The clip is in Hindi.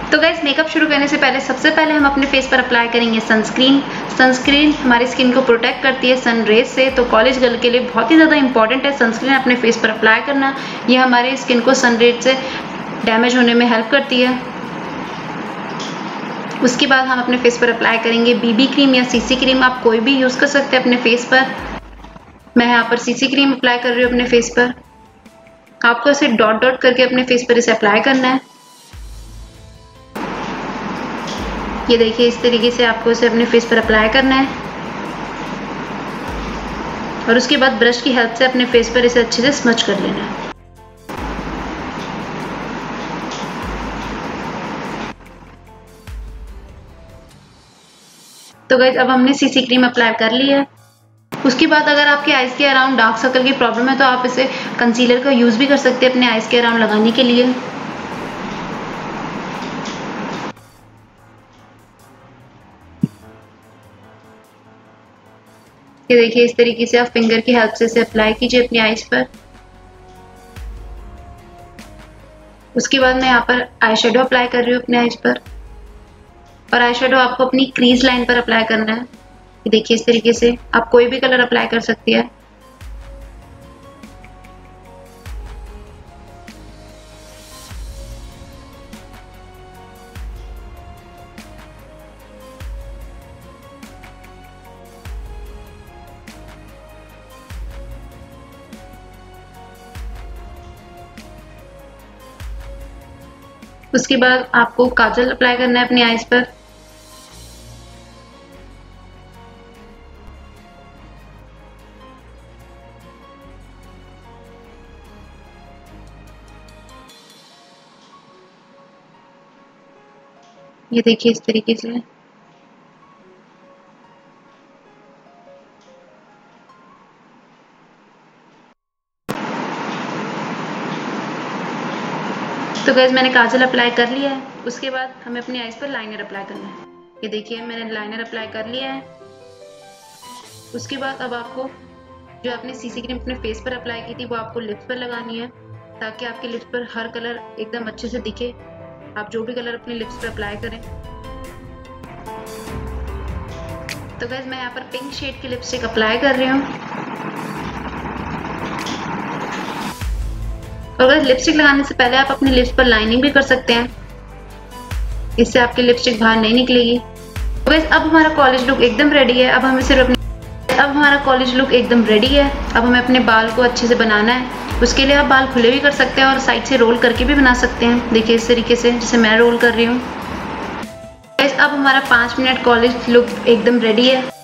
तो गाइस मेकअप शुरू करने से पहले सबसे पहले हम अपने फेस पर अप्लाई करेंगे सनस्क्रीन। सनस्क्रीन हमारी स्किन को प्रोटेक्ट करती है सन रेज से, तो कॉलेज गर्ल के लिए बहुत ही ज़्यादा इंपॉर्टेंट है सनस्क्रीन अपने फेस पर अप्लाई करना। यह हमारी स्किन को सन रेज से डैमेज होने में हेल्प करती है। उसके बाद हम अपने फेस पर अप्लाई करेंगे बीबी क्रीम या सीसी क्रीम, आप कोई भी यूज़ कर सकते हैं अपने फेस पर। मैं यहाँ पर सीसी क्रीम अप्लाई कर रही हूँ अपने फेस पर। आपको इसे डॉट डॉट करके अपने फेस पर इसे अप्लाई करना है। ये देखिए इस तरीके से आपको इसे अपने फेस पर अप्लाई करना है और उसके बाद ब्रश की हेल्प से अपने फेस पर इसे अच्छे से स्मच कर लेना है। तो गाइस अब हमने सीसी क्रीम अप्लाई कर ली है। उसके बाद अगर आपके आइज के अराउंड डार्क सर्कल की प्रॉब्लम है तो आप इसे कंसीलर का यूज़ भी कर सकते हैं अपने आइज के अराउंड लगाने के लिए। ये देखिए इस तरीके से आप फिंगर की हेल्प से इसे अप्लाई कीजिए अपनी आइज पर। उसके बाद मैं यहाँ पर आई शेडो अप्लाई कर रही हूँ अपने आइज पर, और आई शेडो आपको अपनी क्रीज लाइन पर अप्लाई करना है। ये देखिए इस तरीके से आप कोई भी कलर अप्लाई कर सकती है। उसके बाद आपको काजल अप्लाई करना है अपनी आईज पर। ये देखिए इस तरीके से। तो गाइस मैंने काजल अप्लाई कर लिया है। उसके बाद हमें अपनी आईज पर लाइनर अप्लाई करना है। ये देखिए मैंने लाइनर अप्लाई कर लिया है। उसके बाद अब आपको जो आपने सीसी क्रीम अपने फेस पर अप्लाई की थी वो आपको लिप्स पर लगानी है, ताकि आपके लिप्स पर हर कलर एकदम अच्छे से दिखे। आप जो भी कलर अपने लिप्स पर अप्लाई करें। तो गाइस मैं यहाँ पर पिंक शेड की लिपस्टिक अप्लाई कर रही हूँ। और गाइस लिपस्टिक लगाने से पहले आप अपने लिप्स पर लाइनिंग भी कर सकते हैं, इससे आपकी लिपस्टिक बाहर नहीं निकलेगी। तो गाइस अब हमारा कॉलेज लुक एकदम रेडी है। अब हमारा कॉलेज लुक एकदम रेडी है। अब हमें अपने बाल को अच्छे से बनाना है। उसके लिए आप बाल खुले भी कर सकते हैं और साइड से रोल करके भी बना सकते हैं। देखिए इस तरीके से जैसे मैं रोल कर रही हूँ। गाइस अब हमारा 5 मिनट कॉलेज लुक एकदम रेडी है।